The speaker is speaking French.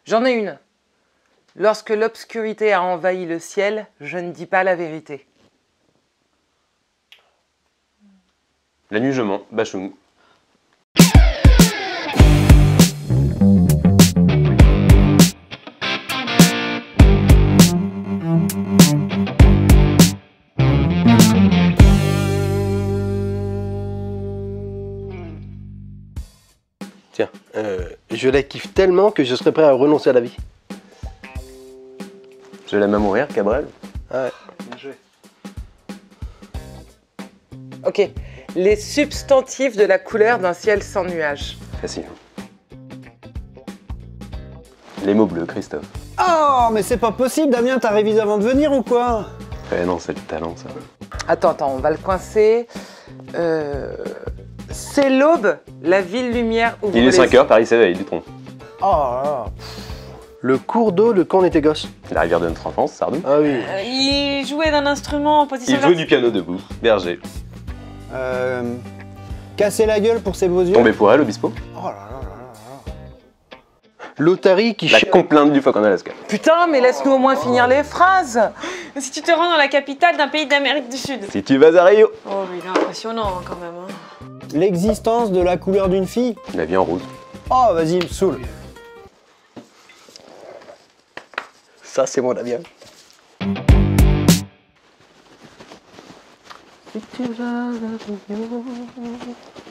J'en ai une. Lorsque l'obscurité a envahi le ciel, je ne dis pas la vérité. La nuit je mens, Bachung. Tiens, je la kiffe tellement que je serais prêt à renoncer à la vie. Je l'aime à mourir, Cabrel. Ouais. Bien joué. Ok. Les substantifs de la couleur d'un ciel sans nuages. Facile. Les mots bleus, Christophe. Oh, mais c'est pas possible, Damien, t'as révisé avant de venir ou quoi? Eh non, c'est le talent, ça. Attends, on va le coincer. C'est l'aube, la ville lumière ouvre Il est les 5 heures, Paris s'éveille, du tronc. Oh là là. Le cours d'eau, le quand on était gosse. La rivière de notre enfance, Sardou. Ah oui. Il jouait d'un instrument en position Il joue du piano debout, Berger. Casser la gueule pour ses beaux yeux. Tombé pour elle, Obispo. Oh là là là là. L'Otari qui La cherche. complainte du phoque en Alaska. Putain, mais laisse-nous au moins finir les phrases. Si tu te rends dans la capitale d'un pays d'Amérique du Sud. Si tu vas à Rio. Oh, il est impressionnant quand même. Hein. L'existence de la couleur d'une fille. La vie en rose. Oh, vas-y, me saoule. Ça, c'est mon Damien. Si tu vas à Rio.